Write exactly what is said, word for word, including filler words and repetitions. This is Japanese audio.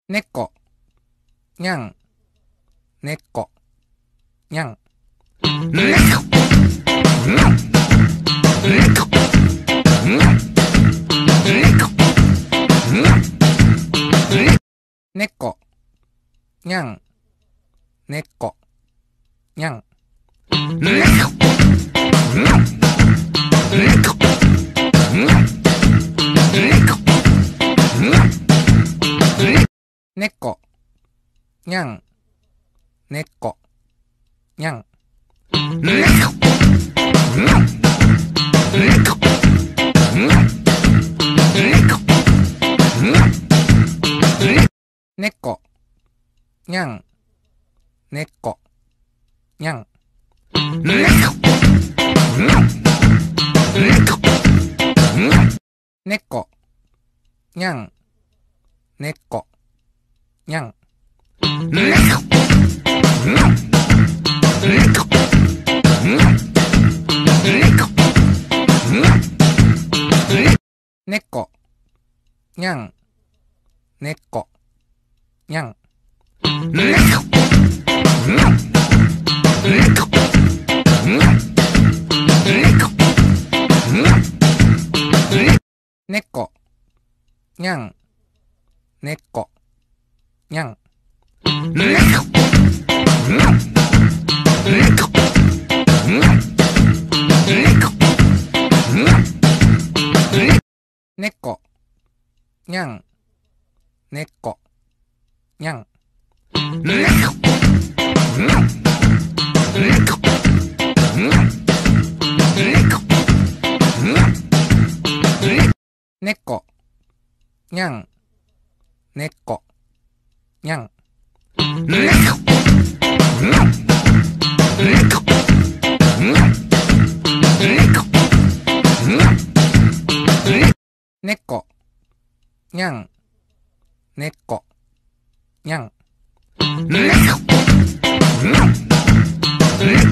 猫、にゃん、猫、にゃん。 猫、猫、 猫、にゃん、猫、にゃん。 猫、猫、 猫、にゃん、猫、にゃん。 猫、猫、 猫、にゃん、猫、にゃん。 猫、 猫、にゃん、猫、にゃん。 猫、猫、 猫、にゃん、猫、にゃん。 猫、猫、 猫、にゃん、猫、にゃん。 猫、猫、 猫、にゃん、猫、にゃん。 猫、猫、 猫、にゃん、猫、にゃん。 猫、猫、 猫、にゃん、猫、にゃん。 猫、猫、